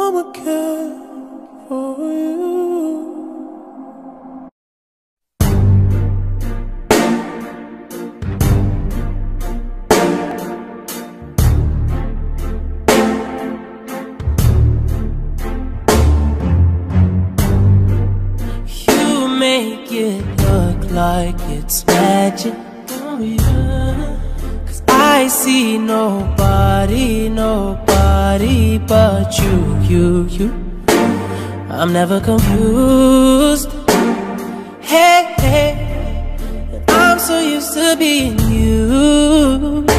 I'ma care for you. You make it look like it's magic, oh yeah. 'Cause I see nobody, nobody but you. I'm never confused. Hey, and I'm so used to being you.